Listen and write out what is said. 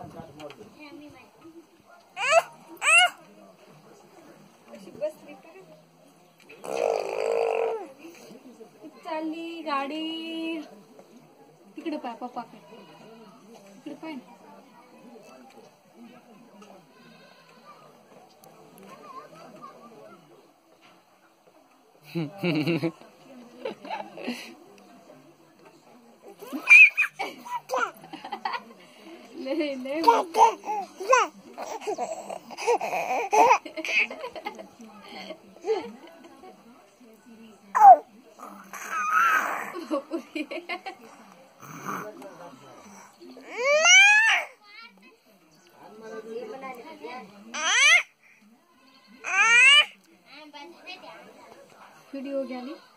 चालली गाडी तिकडे पाय पप्पा तिकडे पाय ले ले वीडियो हो गया नहीं।